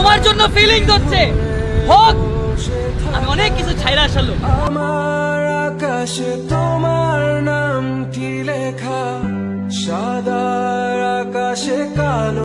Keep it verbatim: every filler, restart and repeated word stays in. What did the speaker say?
তোমার জন্য ফিলিংস হচ্ছে হোক, আমি অনেক কিছু ছাইরা আসলো। আমার আকাশে তোমার নাম কি লেখা, সাদা আকাশে কালো।